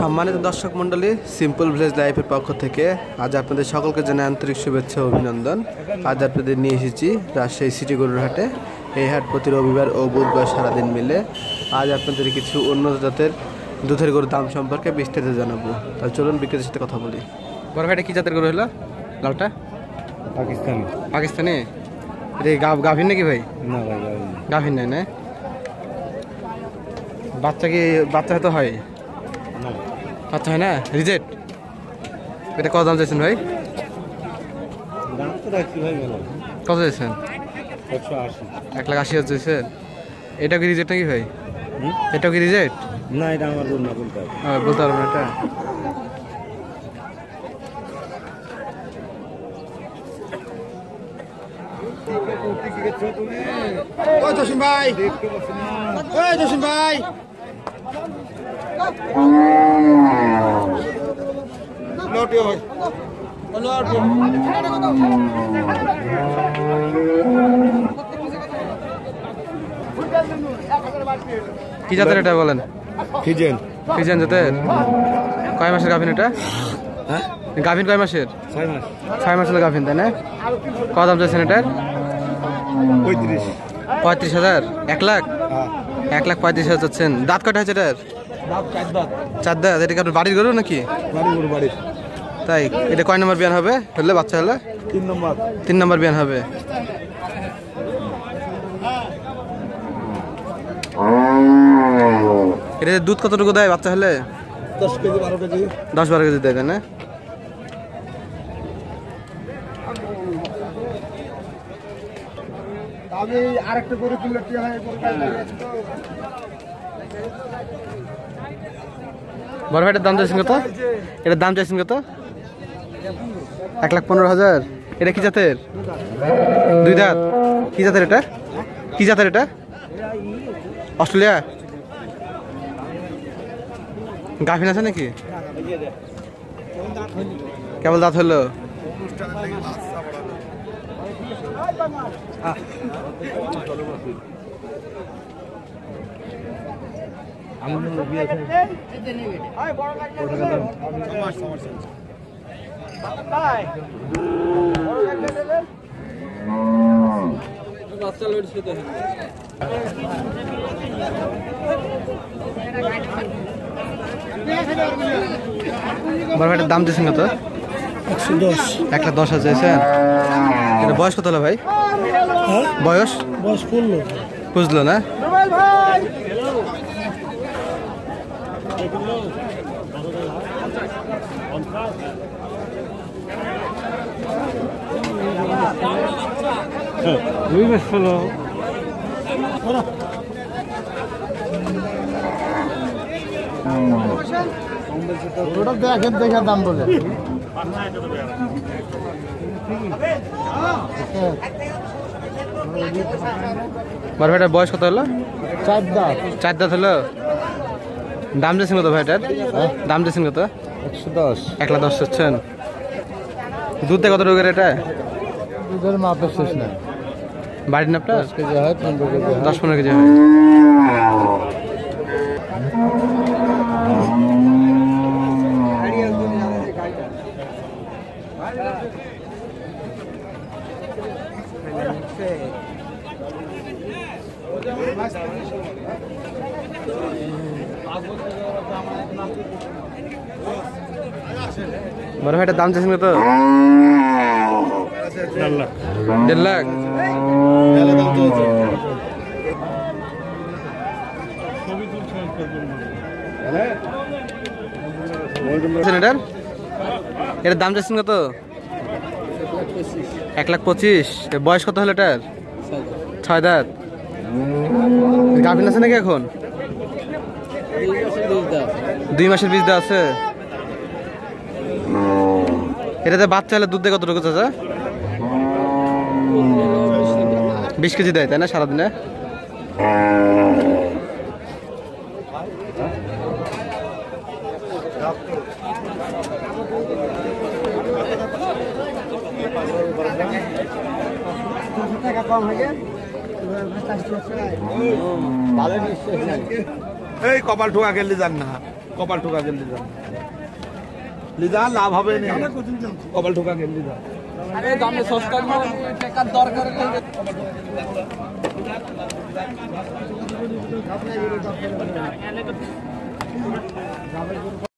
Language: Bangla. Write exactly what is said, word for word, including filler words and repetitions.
সম্মানিত দর্শক মণ্ডলী, সিম্পল ভিলেজ লাইফের পক্ষ থেকে আজ আপনাদের সকলকে জানাই আন্তরিক শুভেচ্ছা ও অভিনন্দন। আজ আপনাদের নিয়ে এসেছি রাজশাহী সিটি গরুর হাটে। এই হাট প্রতি রবিবার ও বুধবার সারাদিন মিলে। আজ আপনাদের কিছু উন্নত জাতের দুধের গরুর দাম সম্পর্কে বিস্তারিত জানাবো। তাহলে চলুন বিক্রেতার সাথে কথা বলি। বড় ভাইটা কী জাতের গরু হলো? লালটা পাকিস্তানি। পাকিস্তানি? এটা গাভিন নাকি ভাই? না ভাই গাভিন নাই না? বাচ্চা কি বাচ্চা হয়তো হয়? বাচ্চা হয় না, রিজেক্ট। এটা কত দাম চাইছেন ভাই? কত চাইছেন? এক লাখ আশি হাজার চাইছেন। এটাও কি রিজেক্ট নাকি ভাই? এটাও কি রিজেক্ট? না, এটা আমার গরু না, বলতে হবে। বলতে পারবো না এটা। ওই জসিম ভাই, ওই জসিম ভাই, লটিও ভাই, লটিও। কি জাতের এটা বলেন? ফিজেন। ফিজেন জাতের? কয় মাসের গাভিন এটা? হ্যাঁ, গাভিন কয় মাসের? ছয় মাস। ছয় মাসের গাভিন তাই না? কত দাম চাইছেন এটার? পঁয়ত্রিশ। পঁয়ত্রিশ হাজার? এক লাখ? হ্যাঁ, এক লাখ পঁয়ত্রিশ হাজার চাচ্ছেন। দাঁত কটা হয়েছে এটার? চার দাঁত। এটা কি আপনার বাড়ির গরু নাকি? বাড়ি গরু, বাড়ির। তাই? এটা কয় নম্বর বিয়ান হবে হলে? বাচ্চা হলে তিন নম্বর। তিন নম্বর বিয়ান হবে। এটা দুধ কতটুকু দেয় বাচ্চা হলে? দশ কেজি বারো কেজি। দশ বারো কেজি দেয় তাই না? আমি আরেকটা গরু কিনলে বড় ভাইটার দাম চাইছেন কত? এটার দাম চাইছেন কত? এক লাখ পনেরো হাজার। এটা কি জাতের? দুই দাঁত। কি জাতের এটা? কি জাতের এটা? অস্ট্রেলিয়া? গাভিন আছে নাকি? কেবল দাঁত হলো? বড় ভাইটার দাম দিয়েছেন কত? একশো দশ। এক লাখ দশ হাজার চাইছেন। এটা বয়স কত হলো ভাই? বয়স বয়স পড়লো। বুঝলো না? দুই মাস হলো। ওটা দেখেন, দেখে দাম বলে। বড় ভাইটার বয়স কত হলো? চার দাঁত। চার দাঁত হলো। দাম দিয়েছেন কত ভাইটার? দাম দিয়েছেন কত? একশো দশ। এক লাখ দশ হচ্ছেন। দুধ দেয় কত রোগের এটা? দুধের মাপের শেষ নাই। বাড়ির না আপনার? দশ কেজি হয়, পনেরো কেজি হয়। দশ পনেরো কেজি হয়। বড় ভাইটার দাম চাইছেন কত? দেড় লাখ। দেড় লাখ? এটার এটার দাম চাইছেন কত? এক লাখ পঁচিশ। বয়স কত হলো এটার? ছয় দাঁত। গাভিন আছে নাকি এখন? দুই মাসের বীজ দেওয়া আছে। এটাতে বাচ্চা হলে দুধ দেয় কতটুকু চাচা? বিশ কেজি দেয় তাই না সারাদিনে? এই কপাল ঠোকা গেলে যান না। কপাল ঠোকা গেল লিজা লিজা লাভ হবে না কপাল ঠোকা গেল লিজা আরে দামে সস্তা টাকার দরকার নেই